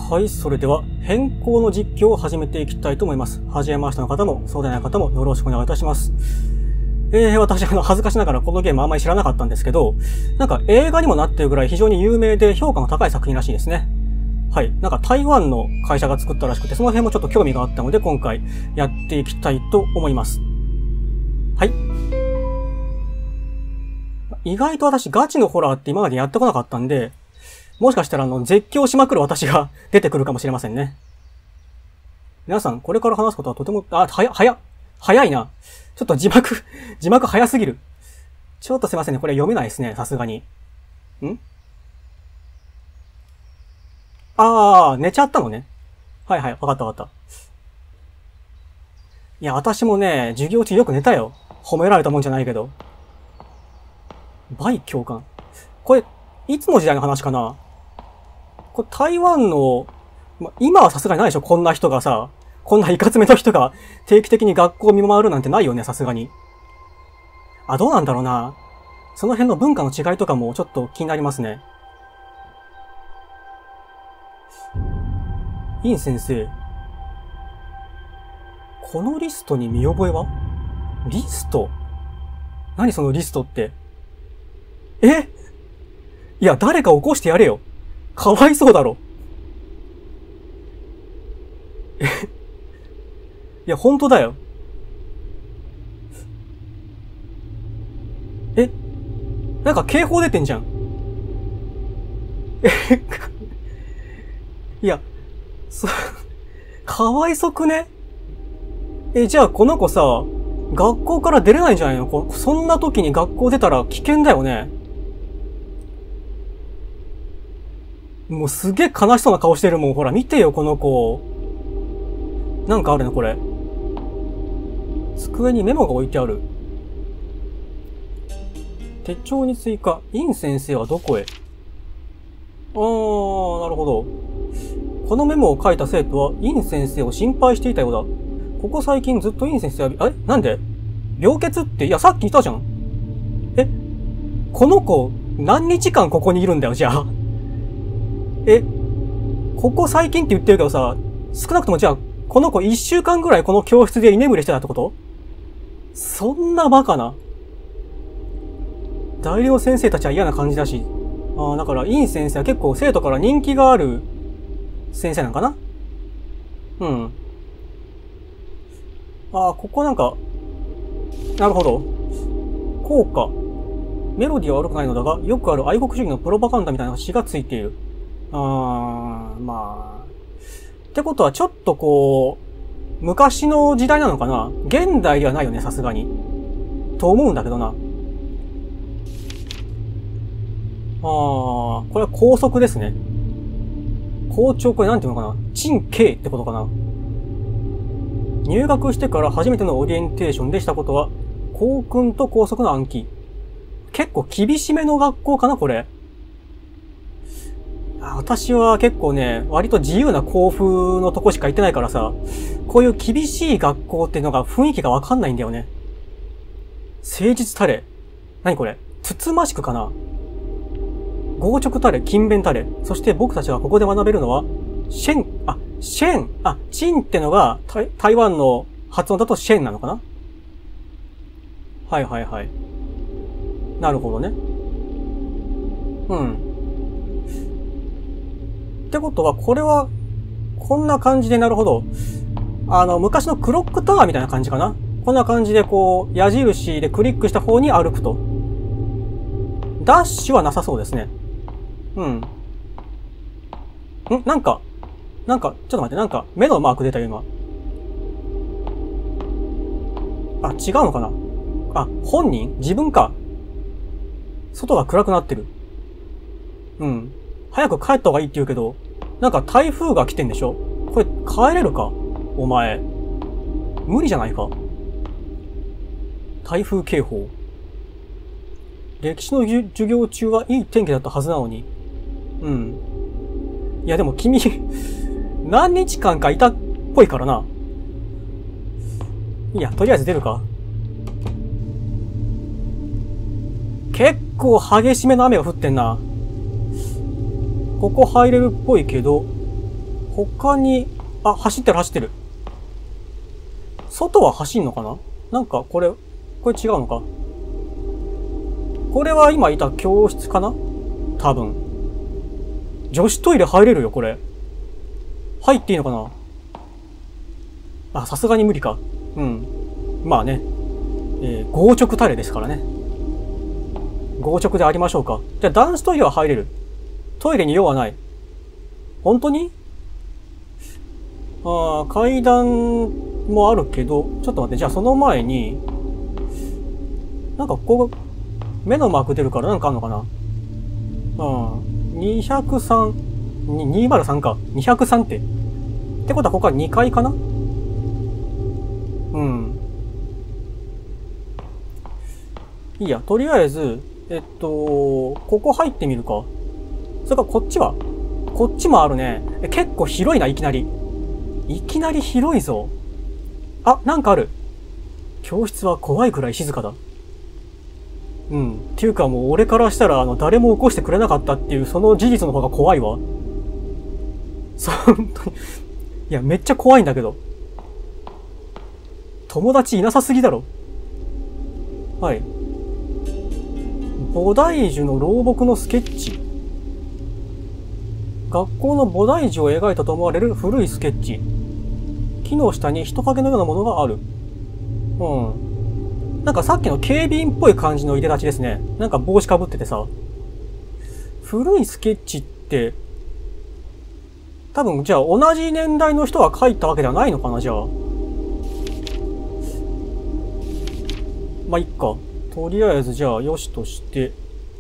はい、それでは変更の実況を始めていきたいと思います。初めましての方も、そうでない方もよろしくお願いいたします。私恥ずかしながらこのゲームあんまり知らなかったんですけど、なんか映画にもなってるぐらい非常に有名で評価の高い作品らしいですね。はい。なんか台湾の会社が作ったらしくて、その辺もちょっと興味があったので、今回やっていきたいと思います。はい。意外と私ガチのホラーって今までやってこなかったんで、もしかしたら絶叫しまくる私が出てくるかもしれませんね。皆さん、これから話すことはとても、早いな。ちょっと字幕早すぎる。ちょっとすいませんね。これ読めないですね。さすがに。寝ちゃったのね。はい、わかった。いや、私もね、授業中よく寝たよ。褒められたもんじゃないけど。倍共感。これ、いつの時代の話かな？これ台湾の、今はさすがにないでしょ？こんな人がさ、こんないかつめの人が定期的に学校を見回るなんてないよね、さすがに。どうなんだろうな。その辺の文化の違いとかもちょっと気になりますね。イン先生。このリストに見覚えは？リスト？何そのリストって。いや、誰か起こしてやれよ。かわいそうだろ。いや、本当だよ。なんか警報出てんじゃん。いや、かわいそくね？じゃあこの子さ、学校から出れないんじゃないの？そんな時に学校出たら危険だよね。もうすげえ悲しそうな顔してるもん。ほら、見てよ、この子。なんかあるね、これ。机にメモが置いてある。手帳に追加。イン先生はどこへ？なるほど。このメモを書いた生徒は、イン先生を心配していたようだ。ここ最近ずっとイン先生は、なんで？病欠って、いや、さっき言ったじゃん。この子、何日間ここにいるんだよ、じゃあ。ここ最近って言ってるけどさ、少なくともじゃあ、この子1週間ぐらいこの教室で居眠りしてたってこと？そんなバカな。代理の先生たちは嫌な感じだし。だから、イン先生は結構生徒から人気がある先生なんかな？ここなんか、なるほど。効果。メロディは悪くないのだが、よくある愛国主義のプロパガンダみたいな詩がついている。ってことはちょっとこう、昔の時代なのかな？現代ではないよね、さすがに。と思うんだけどな。これは校則ですね。校長、これなんていうのかな？陳慶ってことかな？入学してから初めてのオリエンテーションでしたことは、校訓と校則の暗記。結構厳しめの学校かな、これ。私は結構ね、割と自由な校風のとこしか行ってないからさ、こういう厳しい学校っていうのが雰囲気がわかんないんだよね。誠実たれ。何これ？つつましくかな？強直たれ、勤勉たれ。そして僕たちがここで学べるのは、シェン。チンってのが台湾の発音だとシェンなのかな？はい。なるほどね。ってことは、これは、こんな感じで、なるほど。昔のクロックタワーみたいな感じかな？こんな感じで、こう、矢印でクリックした方に歩くと。ダッシュはなさそうですね。なんか、ちょっと待って、目のマーク出たよ、今。違うのかな？本人？自分か。外が暗くなってる。早く帰った方がいいって言うけど、なんか台風が来てんでしょ？これ帰れるか？お前。無理じゃないか？台風警報。歴史の授業中はいい天気だったはずなのに。いやでも君、何日間かいたっぽいからな。いや、とりあえず出るか。結構激しめの雨が降ってんな。ここ入れるっぽいけど、 他に、あ、走ってる走ってる。外は走んのかな？なんか、これ違うのか。これは今いた教室かな？多分。女子トイレ入れるよ、これ。入っていいのかな？あ、さすがに無理か。うん。まあね。強直タレですからね。強直でありましょうか。じゃあ男子トイレは入れる。トイレに用はない。本当に？ああ、階段もあるけど、ちょっと待って、じゃあその前に、なんかここ、目のマーク出るからなんかあんのかな？うん。203、203か。203って。ってことはここは2階かな？うん。いいや、とりあえず、ここ入ってみるか。それからこっちは？こっちもあるね。結構広いな、いきなり。いきなり広いぞ。あ、なんかある。教室は怖いくらい静かだ。うん。っていうかもう俺からしたら誰も起こしてくれなかったっていうその事実の方が怖いわ。本当に。いや、めっちゃ怖いんだけど。友達いなさすぎだろ。はい。菩提樹の老木のスケッチ。学校の菩提樹を描いたと思われる古いスケッチ。木の下に人影のようなものがある。うん。なんかさっきの警備員っぽい感じの入れ立ちですね。なんか帽子かぶっててさ。古いスケッチって、多分じゃあ同じ年代の人が描いたわけではないのかな、じゃあ。まあ、いっか。とりあえずじゃあよしとして。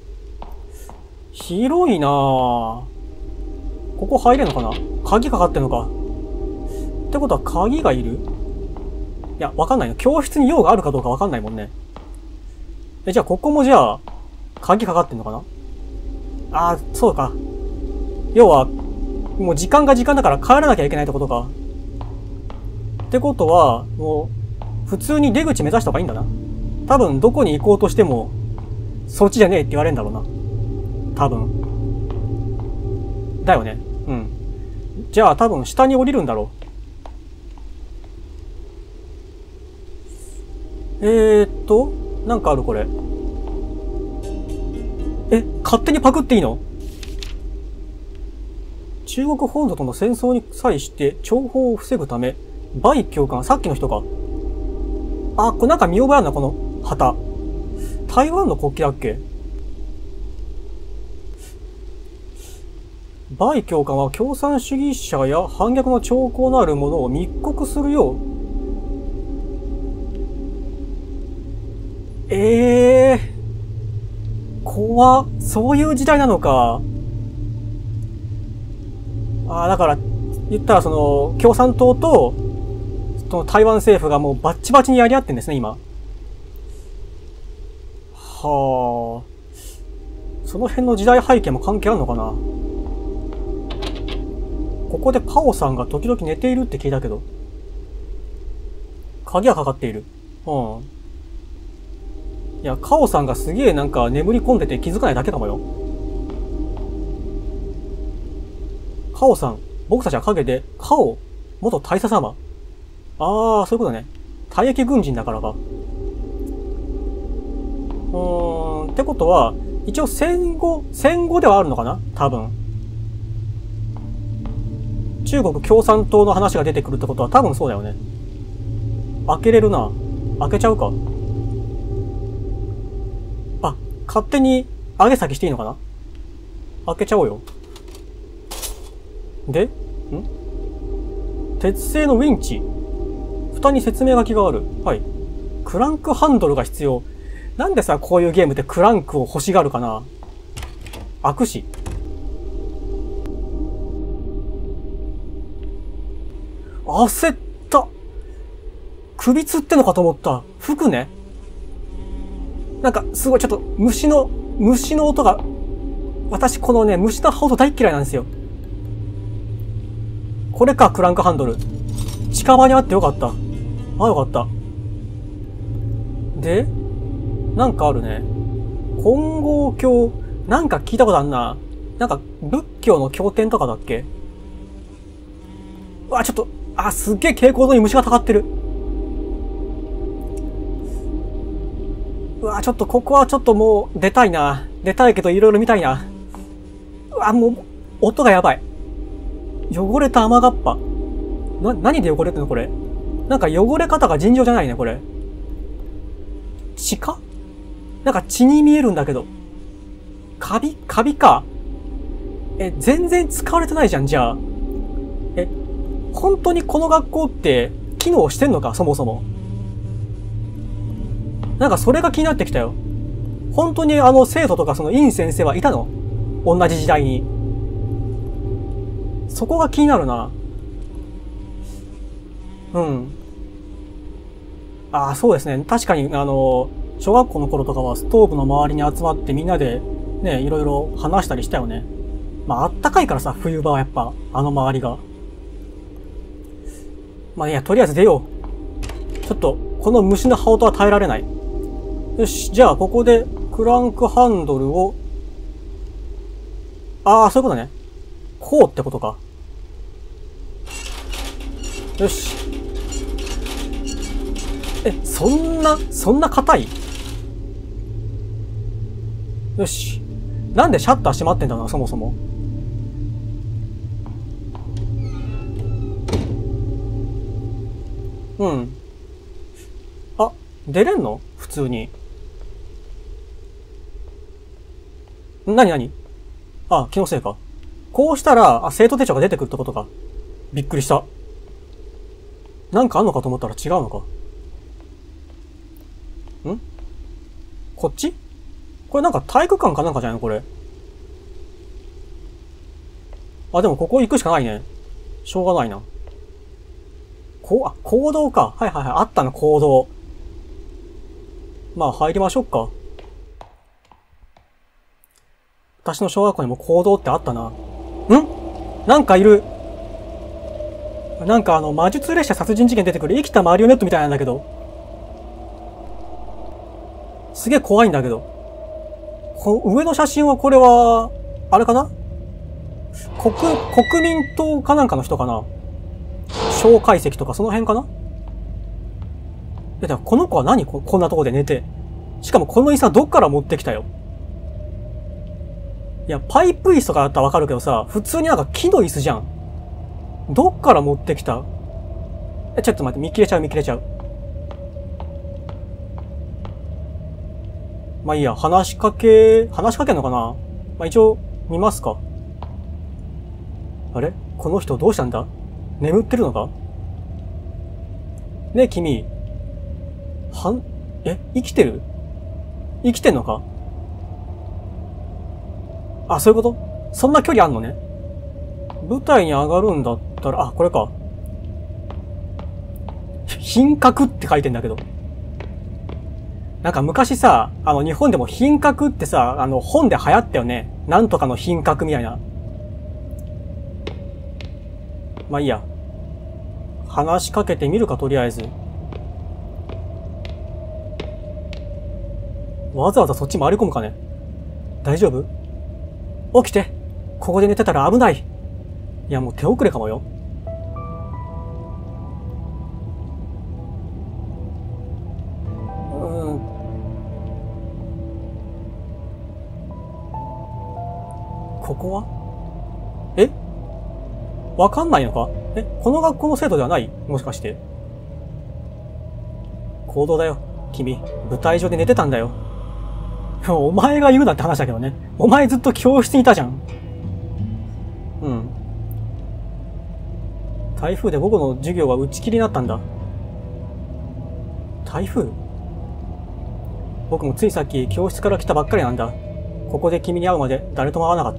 広いなぁ。ここ入れんのかな？鍵かかってんのか。ってことは鍵がいる？いや、わかんないな。教室に用があるかどうかわかんないもんね。じゃあここもじゃあ、鍵かかってんのかな？ああ、そうか。要は、もう時間が時間だから帰らなきゃいけないってことか。ってことは、もう、普通に出口目指した方がいいんだな。多分どこに行こうとしても、そっちじゃねえって言われるんだろうな。多分。だよね。うん。じゃあ多分下に降りるんだろう。なんかあるこれ。勝手にパクっていいの？中国本土との戦争に際して諜報を防ぐため、梅教官、さっきの人か。あ、これなんか見覚えあるな、この旗。台湾の国旗だっけ？梅教官は共産主義者や反逆の兆候のあるものを密告するよう。怖っ。そういう時代なのか。ああ、だから、言ったらその、共産党と、その台湾政府がもうバッチバチにやり合ってんですね、今。はあ。その辺の時代背景も関係あるのかな。ここでパオさんが時々寝ているって聞いたけど。鍵がかかっている。うん。いや、カオさんがすげえなんか眠り込んでて気づかないだけかもよ。カオさん、僕たちは陰で、カオ、元大佐様。ああ、そういうことね。退役軍人だからか。ってことは、一応戦後ではあるのかな？多分。中国共産党の話が出てくるってことは多分そうだよね。開けれるな。開けちゃうか。あ、勝手に上げ下げしていいのかな？開けちゃおうよ。で、鉄製のウィンチ。蓋に説明書きがある。はい。クランクハンドルが必要。なんでさ、こういうゲームってクランクを欲しがるかな？開くし。焦った。首つってのかと思った。服ね。なんか、すごいちょっと虫の音が、私このね、虫の音大っ嫌いなんですよ。これか、クランクハンドル。近場にあってよかった。あ、よかった。で、なんかあるね。金剛経。なんか聞いたことあんな。なんか、仏教の経典とかだっけ？ うわ、ちょっと、すっげえ蛍光灯に虫がたかってる。うわ、ちょっとここはちょっともう出たいな。出たいけどいろいろ見たいな。うわ、もう、音がやばい。汚れた雨がっぱ。何で汚れてんのこれ。なんか汚れ方が尋常じゃないね、これ。血か？なんか血に見えるんだけど。カビか。全然使われてないじゃん、じゃあ。本当にこの学校って機能してんのか、そもそも。なんかそれが気になってきたよ。本当に生徒とかその院先生はいたの？同じ時代に。そこが気になるな。うん。そうですね。確かに、小学校の頃とかはストーブの周りに集まってみんなで、ね、いろいろ話したりしたよね。まあ、あったかいからさ、冬場はやっぱ、周りが。まあいや、とりあえず出よう。ちょっと、この虫の羽音は耐えられない。よし、じゃあ、ここで、クランクハンドルを、そういうことね。こうってことか。よし。そんな硬い？よし。なんでシャッター閉まってんだろうな、そもそも。うん。出れんの？普通に。何？気のせいか。こうしたら、生徒手帳が出てくるってことか。びっくりした。なんかあんのかと思ったら違うのか。こっち？これなんか体育館かなんかじゃないのこれ。でもここ行くしかないね。しょうがないな。講堂か。はい。あったの、講堂。まあ、入りましょうか。私の小学校にも講堂ってあったな。なんかいる。なんか魔術列車殺人事件出てくる生きたマリオネットみたいなんだけど。すげえ怖いんだけど。上の写真はこれは、あれかな？国民党かなんかの人かな？蒋介石とかその辺かな？だからこの子は何？こんなとこで寝て。しかもこの椅子はどっから持ってきたよ。いや、パイプ椅子とかだったらわかるけどさ、普通になんか木の椅子じゃん。どっから持ってきた？ちょっと待って、見切れちゃう。まあいいや、話しかけんのかな？まあ一応、見ますか。あれ？この人どうしたんだ？眠ってるのか？ねえ、君。生きてる？生きてんのか？そういうこと？そんな距離あんのね。舞台に上がるんだったら、これか。品格って書いてんだけど。なんか昔さ、日本でも品格ってさ、本で流行ったよね。なんとかの品格みたいな。まあいいや。話しかけてみるか、とりあえず。わざわざそっち回り込むかね。大丈夫？起きて。ここで寝てたら危ない。いや、もう手遅れかもよ。ここは？わかんないのか？この学校の生徒ではない？もしかして。行動だよ。君、舞台上で寝てたんだよ。お前が言うなって話だけどね。お前ずっと教室にいたじゃん。台風で午後の授業が打ち切りになったんだ。台風？僕もついさっき教室から来たばっかりなんだ。ここで君に会うまで誰とも会わなかった。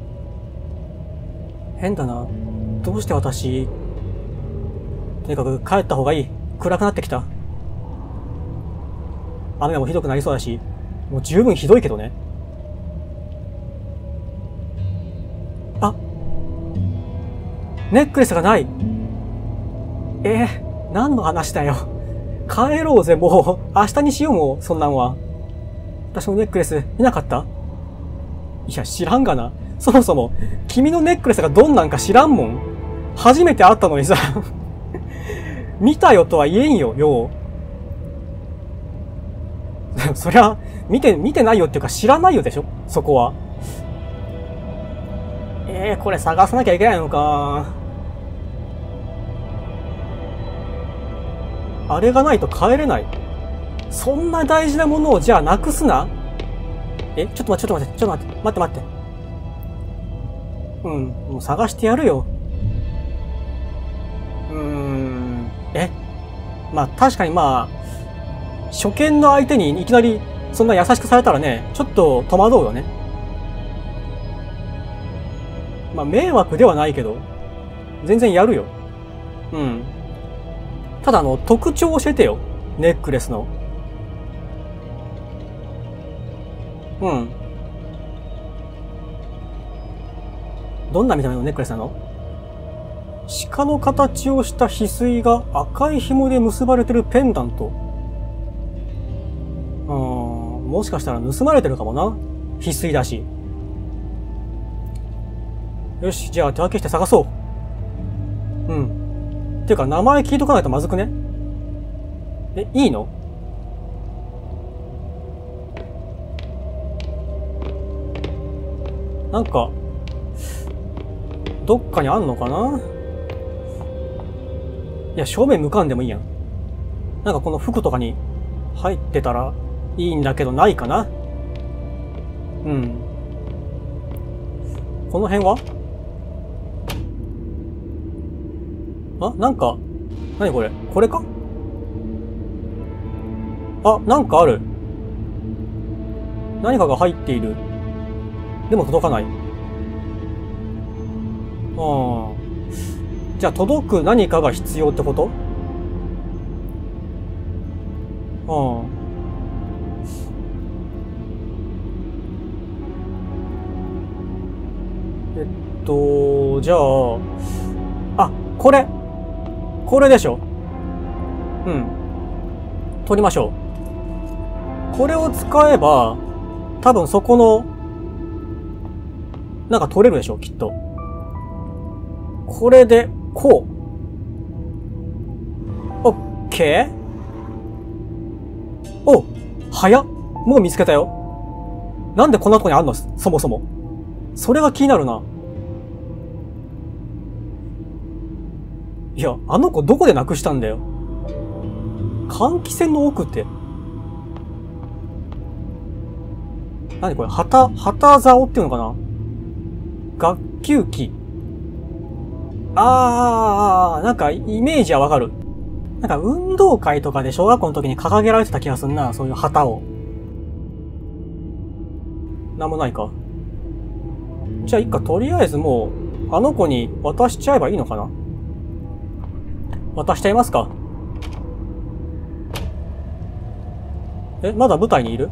変だな。どうして私…とにかく帰った方がいい。暗くなってきた。雨もひどくなりそうだし、もう十分ひどいけどね。ネックレスがない。何の話だよ。帰ろうぜ、もう。明日にしよう、もう、そんなんは。私のネックレス、見なかった？いや、知らんがな。そもそも、君のネックレスがどんなんか知らんもん。 初めて会ったのにさ、見たよとは言えんよ、よう。そりゃ、見てないよっていうか知らないよでしょそこは。これ探さなきゃいけないのか。あれがないと帰れない。そんな大事なものをじゃあなくすな。ちょっと待って。うん、もう探してやるよ。まあ確かにまあ、初見の相手にいきなりそんな優しくされたらね、ちょっと戸惑うよね。まあ迷惑ではないけど、全然やるよ。うん。ただ特徴教えてよ。ネックレスの。うん。どんな見た目のネックレスなの？鹿の形をした翡翠が赤い紐で結ばれてるペンダント。もしかしたら盗まれてるかもな。翡翠だし。よし、じゃあ手分けして探そう。うん。ていうか名前聞いとかないとまずくね？いいの？なんか、どっかにあんのかな？いや、正面向かんでもいいやん。なんかこの服とかに入ってたらいいんだけどないかな？うん。この辺は？なんか、何これ？これか？なんかある。何かが入っている。でも届かない。じゃあ届く何かが必要ってこと？じゃあ、これでしょ。うん。取りましょう。これを使えば、多分そこの、なんか取れるでしょ、きっと。これで、こう。オッケー。お、早っ。もう見つけたよ。なんでこんなとこにあんの？そもそも。それが気になるな。いや、あの子どこでなくしたんだよ。換気扇の奥って。何これ？旗竿っていうのかな？学級機。なんかイメージはわかる。なんか運動会とかで小学校の時に掲げられてた気がすんな、そういう旗を。なんもないか。じゃあいっか、とりあえずもう、あの子に渡しちゃえばいいのかな？渡しちゃいますか。まだ舞台にいる？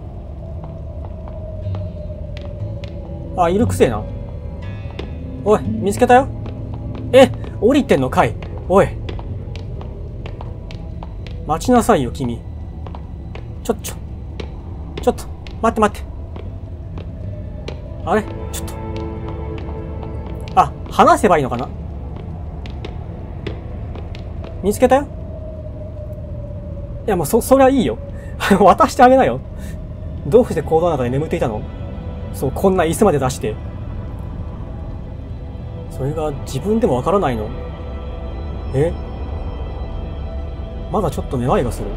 いるくせえな。おい、見つけたよ。降りてんのかい。おい。待ちなさいよ、君。ちょっと、待って。あれ？ちょっと。話せばいいのかな？見つけたよ。いや、もうそりゃいいよ。渡してあげなよ。どうして行動の中で眠っていたの？そう、こんな椅子まで出して。それが自分でもわからないの？まだちょっとめまいがする。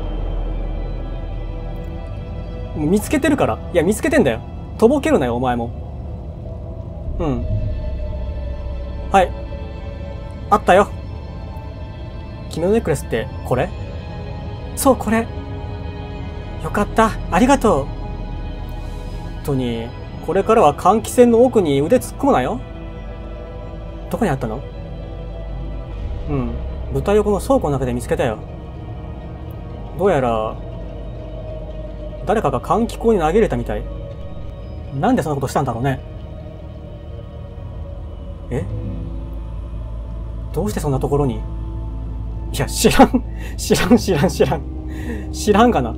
もう見つけてるから。いや、見つけてんだよ。とぼけるなよ、お前も。うん。はい。あったよ。君のネックレスって、これ？そう、これ。よかった。ありがとう。本当に、これからは換気扇の奥に腕突っ込むなよ。どこにあったの？うん。舞台横の倉庫の中で見つけたよ。どうやら、誰かが換気口に投げ入れたみたい。なんでそんなことしたんだろうね。どうしてそんなところに？いや、知らんがな。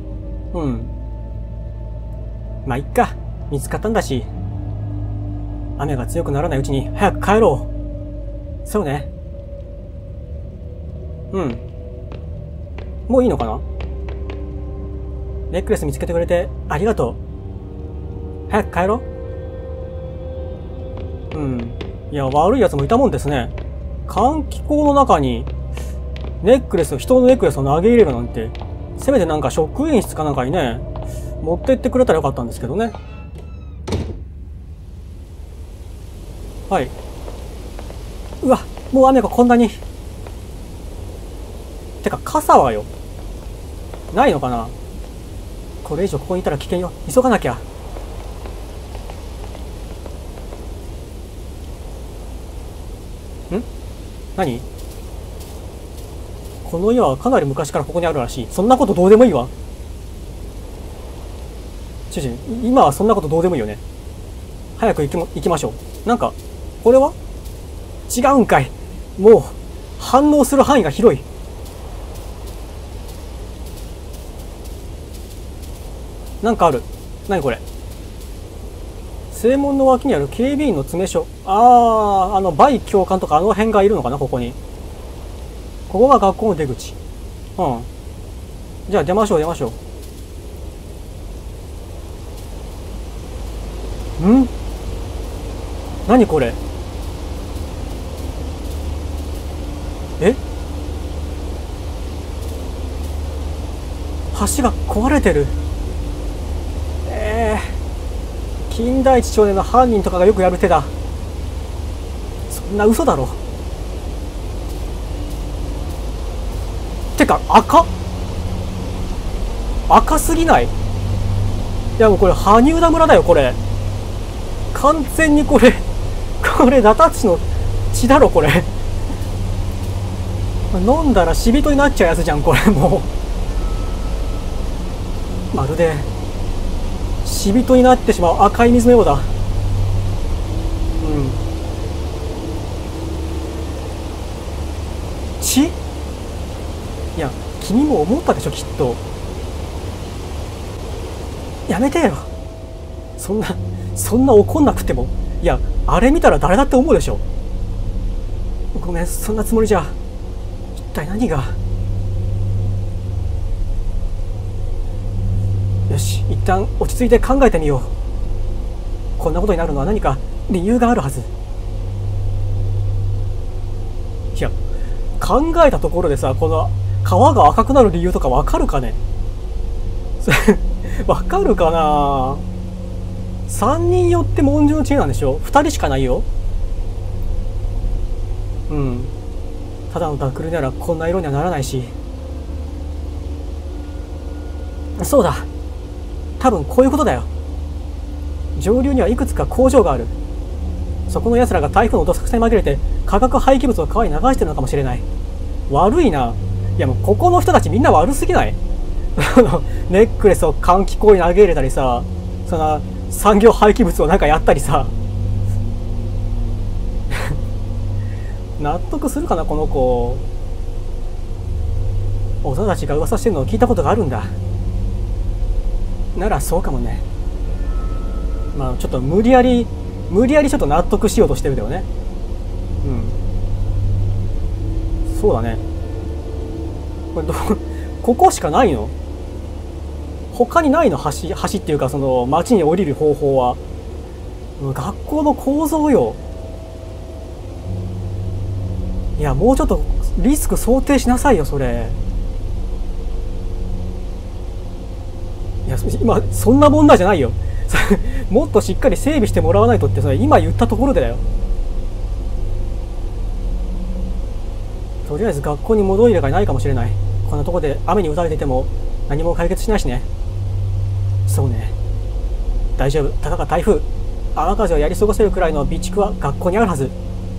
まあ、いっか。見つかったんだし。 雨が強くならないうちに早く帰ろう。そうね。うん。もういいのかな？ネックレス見つけてくれてありがとう。早く帰ろう。うん。いや、悪い奴もいたもんですね。換気口の中にネックレス、人のネックレスを投げ入れるなんて、せめてなんか職員室かなんかにね、持ってってくれたらよかったんですけどね。はい。うわ、もう雨がこんなに。てか、傘はよ。ないのかな？これ以上ここにいたら危険よ。急がなきゃ。何？この家はかなり昔からここにあるらしい。そんなことどうでもいいわ。今はそんなことどうでもいいよね。早く行きましょう。なんか、これは違うんかい。もう、反応する範囲が広い。なんかある。何これ。正門の脇にある警備員の詰め所。バイ教官とかあの辺がいるのかな、ここに。ここが学校の出口。うん。じゃあ出ましょう。何これ。橋が壊れてる。金田一少年の犯人とかがよくやる手だ。そんな嘘だろ。てか赤すぎない？いやもうこれ羽生田村だよ。これ完全にこれナタッチの血だろこれ。飲んだら死人になっちゃうやつじゃんこれ。もうまるで死人になってしまう赤い水のようだ。血？いや君も思ったでしょきっと。やめてよ。そんな怒んなくても。いやあれ見たら誰だって思うでしょ。ごめん、そんなつもりじゃ。一体何が。よし、一旦落ち着いて考えてみよう。こんなことになるのは何か理由があるはず。いや考えたところでさ、この皮が赤くなる理由とかわかるかね。わかるかな。3人よって文殊の知恵なんでしょ。2人しかないよ。ただのダックルならこんな色にはならないし。そうだ、多分こういうことだよ。上流にはいくつか工場がある。そこの奴らが台風のどさくさに紛れて化学廃棄物を川に流してるのかもしれない。悪いな。いやもうここの人たちみんな悪すぎない？ネックレスを換気口に投げ入れたりさ、その産業廃棄物をなんかやったりさ。納得するかなこの子。大人たちが噂してるのを聞いたことがあるんだ。ならそうかもね。まあちょっと無理やりちょっと納得しようとしてるけどね。そうだね。これここしかないの？他にないの？橋っていうかその町に降りる方法は。学校の構造よ。いやもうちょっとリスク想定しなさいよそれ。いや今そんな問題じゃないよ。もっとしっかり整備してもらわないとってそれ今言ったところでだよ。とりあえず学校に戻りがいないかもしれない。こんなとこで雨に打たれていても何も解決しないしね。そうね、大丈夫。たかが台風、雨風をやり過ごせるくらいの備蓄は学校にあるはず。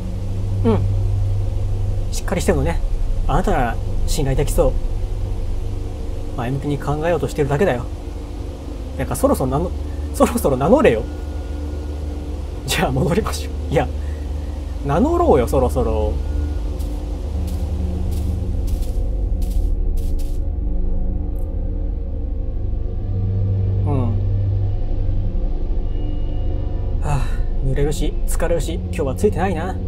しっかりしてるのね。あなたなら信頼できそう。前向きに考えようとしてるだけだよ。なんかそろそろ名乗れよ。じゃあ戻りましょう。いや名乗ろうよそろそろ。濡れるし、疲れるし、今日はついてないな。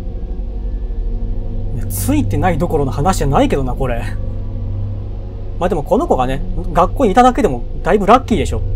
ついてないどころの話じゃないけどな、これ。まあでもこの子がね、学校にいただけでもだいぶラッキーでしょ。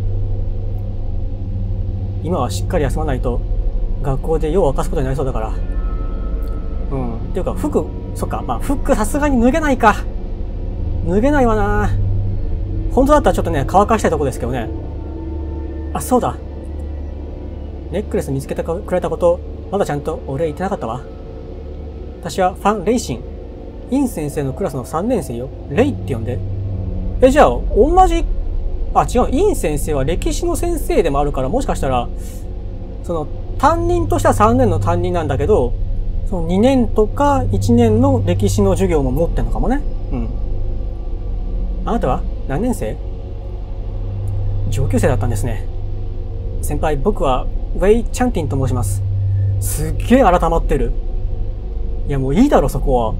今はしっかり休まないと、学校で夜を明かすことになりそうだから。うん。っていうか、服、そっか、まあ服さすがに脱げないか。脱げないわな。本当だったらちょっとね、乾かしたいとこですけどね。あ、そうだ。ネックレス見つけてくれたこと、まだちゃんとお礼言ってなかったわ。私はファン・レイシン。イン先生のクラスの3年生よ。レイって呼んで。じゃあ、同じ、あ、違う。イン先生は歴史の先生でもあるから、もしかしたら、その、担任としては3年の担任なんだけど、その2年とか1年の歴史の授業も持ってんのかもね。うん。あなたは何年生？上級生だったんですね。先輩、僕はウェイ・チャンティンと申します。すっげえ改まってる。いや、もういいだろ、そこは。うん。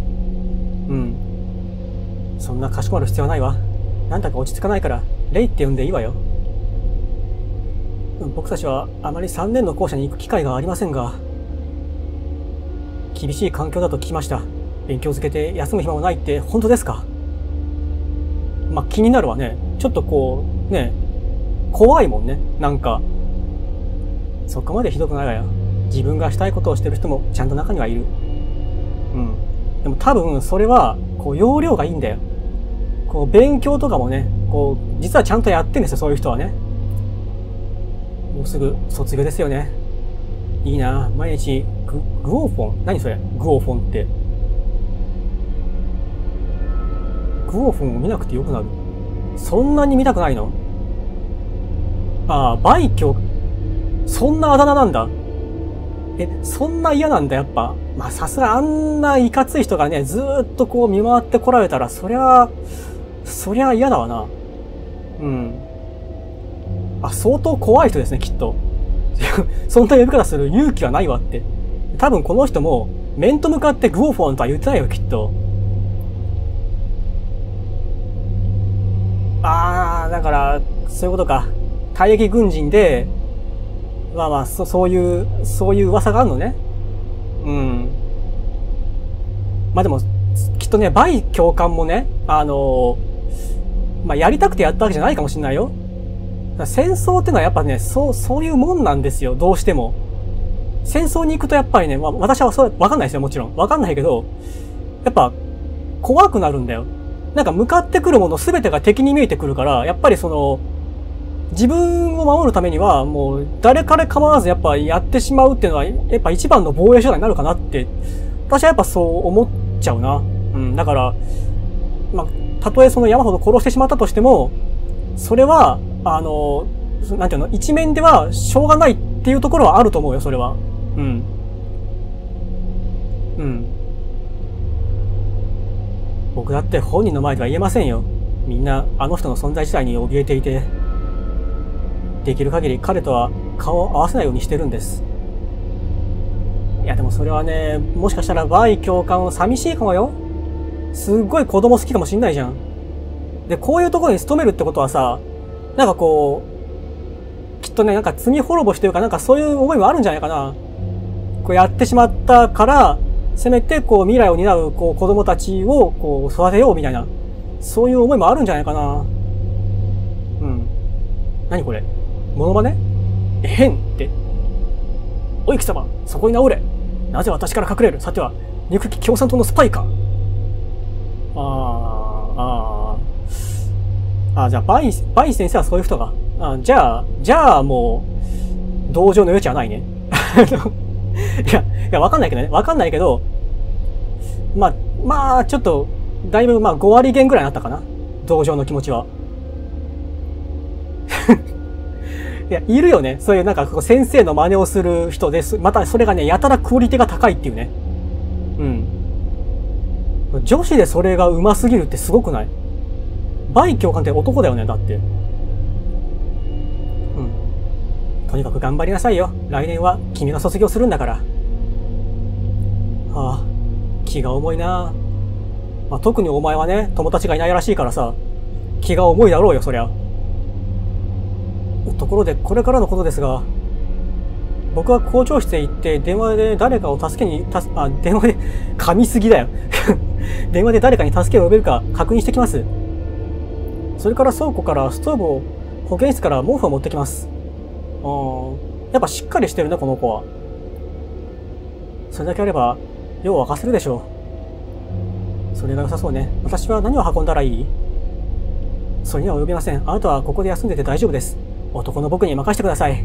そんなかしこまる必要はないわ。なんだか落ち着かないから、レイって呼んでいいわよ。僕たちはあまり3年の校舎に行く機会がありませんが、厳しい環境だと聞きました。勉強づけて休む暇もないって本当ですか？まあ、気になるわね。ちょっとこう、ね、怖いもんね。なんか、そこまでひどくないわよ。自分がしたいことをしてる人もちゃんと中にはいる。うん。でも多分それは、こう、要領がいいんだよ。こう、勉強とかもね、こう、実はちゃんとやってんですよ、そういう人はね。もうすぐ卒業ですよね。いいな。毎日、グオフォン？何それ？グオフォンって。グオフォンを見なくてよくなる。そんなに見たくないの？ああ、バイキョ、そんなあだ名なんだ。そんな嫌なんだ、やっぱ。まあ、さすがあんないかつい人がね、ずーっとこう見回ってこられたら、そりゃ嫌だわな。うん。あ、相当怖い人ですね、きっと。そんな呼び方する勇気はないわって。多分この人も、面と向かってグオフォンとは言ってないよ、きっと。だから、そういうことか。退役軍人で、まあまあ、そういう噂があるのね。うん。まあでも、きっとね、バイ教官もね、まあやりたくてやったわけじゃないかもしれないよ。戦争ってのはやっぱね、そういうもんなんですよ、どうしても。戦争に行くとやっぱりね、まあ私はわかんないですよ、もちろん。わかんないけど、やっぱ、怖くなるんだよ。なんか向かってくるもの全てが敵に見えてくるから、やっぱりその、自分を守るためには、もう、誰彼構わずやっぱやってしまうっていうのは、やっぱ一番の防衛手段になるかなって、私はやっぱそう思っちゃうな。うん、だから、まあ、たとえその山ほど殺してしまったとしても、それは、なんていうの、一面ではしょうがないっていうところはあると思うよ、それは。うん。うん。僕だって本人の前では言えませんよ。みんなあの人の存在自体に怯えていて、できる限り彼とは顔を合わせないようにしてるんです。いやでもそれはね、もしかしたらバイ教官は寂しいかもよ。すっごい子供好きかもしんないじゃん。で、こういうところに勤めるってことはさ、なんかこう、きっとね、なんか罪滅ぼしというかなんかそういう思いもあるんじゃないかな。こうやってしまったから、せめてこう未来を担うこう子供たちをこう育てようみたいな、そういう思いもあるんじゃないかな。うん。何これ？モノマネ？へんって。おい貴様、そこに直れ。なぜ私から隠れる？さては、憎き共産党のスパイか。じゃあ、バイ先生はそういう人が。じゃあもう、同情の余地はないね。いや、わかんないけどね。わかんないけど、まあ、ちょっと、だいぶ、5割減ぐらいになったかな。同情の気持ちは。いや、いるよね。そういうなんか、先生の真似をする人です。また、それがね、やたらクオリティが高いっていうね。うん。女子でそれが上手すぎるってすごくない？バイ教官って男だよね、だって。うん。とにかく頑張りなさいよ。来年は君が卒業するんだから。気が重いな。特にお前はね、友達がいないらしいからさ、気が重いだろうよ、そりゃ。ところで、これからのことですが、 僕は校長室へ行って電話で誰かを助けに、電話で、噛みすぎだよ。電話で誰かに助けを呼べるか確認してきます。それから倉庫からストーブを、保健室から毛布を持ってきます。やっぱしっかりしてるね、この子は。それだけあれば、用を沸かせるでしょう。それが良さそうね。私は何を運んだらいい？それには及びません。あなたはここで休んでて大丈夫です。男の僕に任せてください。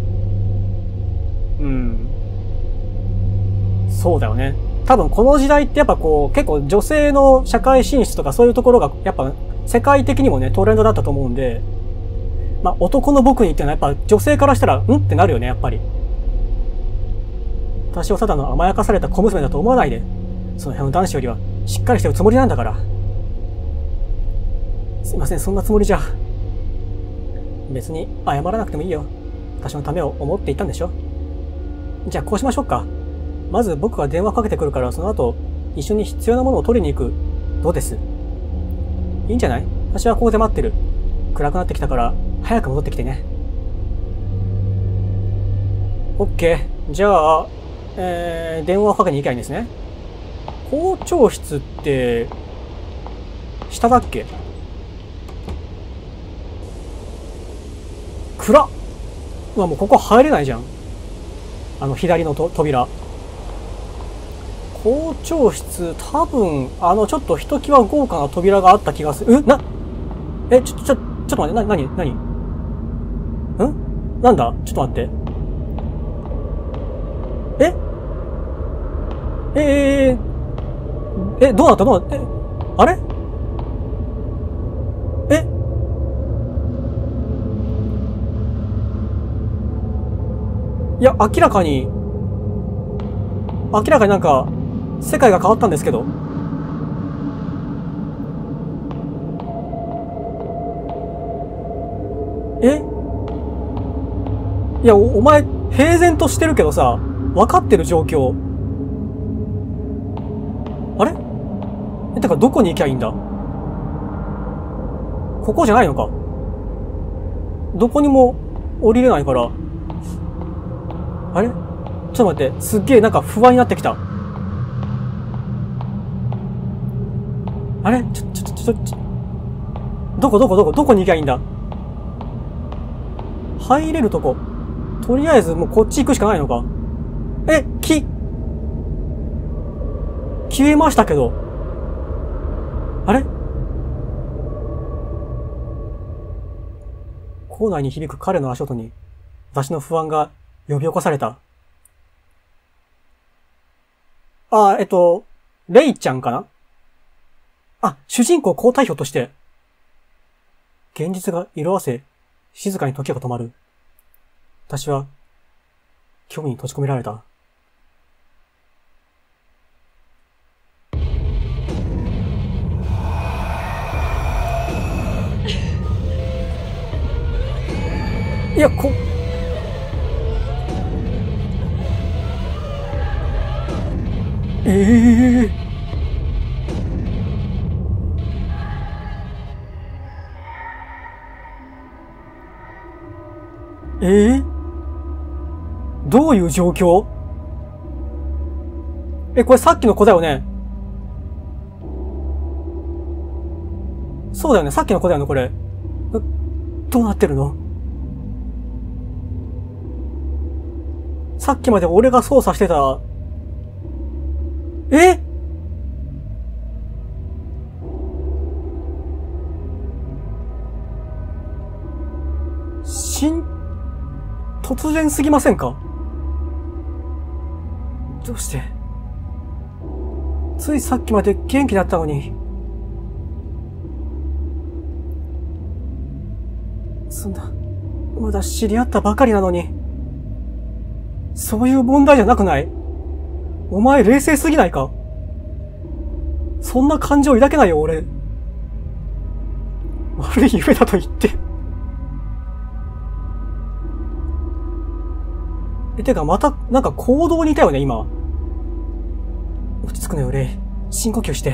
そうだよね。多分この時代ってやっぱこう、結構女性の社会進出とかそういうところが、やっぱ世界的にもね、トレンドだったと思うんで、まあ男の僕にっていうのはやっぱ女性からしたら、ってなるよね、やっぱり。私をただの甘やかされた小娘だと思わないで。その辺の男子よりはしっかりしてるつもりなんだから。すいません、そんなつもりじゃ。別に謝らなくてもいいよ。私のためを思っていたんでしょ。じゃあこうしましょうか。まず僕が電話かけてくるから、その後一緒に必要なものを取りに行く。どうです？いいんじゃない？私はここで待ってる。暗くなってきたから早く戻ってきてね。オッケー。じゃあ、電話をかけに行けばいいんですね。校長室って、下だっけ？暗っ！うわ、もうここ入れないじゃん。左の扉。校長室、多分、ちょっとひときわ豪華な扉があった気がする。ちょっと待って、何なんだ？ちょっと待って。どうなった？あれ？いや、明らかになんか、世界が変わったんですけど。いや、お前、平然としてるけどさ、分かってる状況。あれ？てか、どこに行きゃいいんだ？ここじゃないのか？どこにも降りれないから。あれ？ちょっと待って、すっげえなんか不安になってきた。あれ？どこに行きゃいいんだ？入れるとこ。とりあえずもうこっち行くしかないのか。消えましたけど。あれ？校内に響く彼の足音に、私の不安が呼び起こされた。レイちゃんかな？主人公交代表として。現実が色あせ、静かに時が止まる。私は、虚偽に閉じ込められた。いや、どういう状況？これさっきの子だよね。そうだよね。さっきの子だよね、これ。どうなってるの？さっきまで俺が操作してた。突然すぎませんか？どうして？ついさっきまで元気だったのに。そんな、まだ知り合ったばかりなのに。そういう問題じゃなくない？お前冷静すぎないか？そんな感情抱けないよ、俺。悪い夢だと言って。てか、また、なんか行動にいたよね、今。落ち着くのよ、レイ。深呼吸して。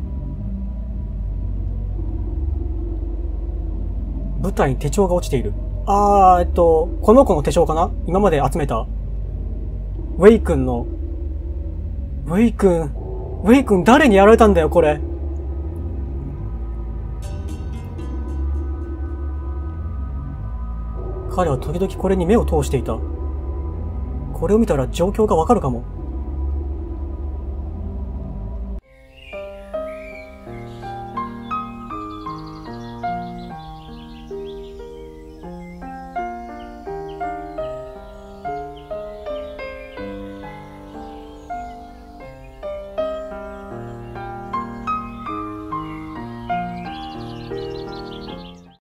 舞台に手帳が落ちている。 この子の手帳かな？今まで集めた。ウェイ君の。ウェイ君誰にやられたんだよ、これ。彼は時々これに目を通していた。これを見たら状況がわかるかも。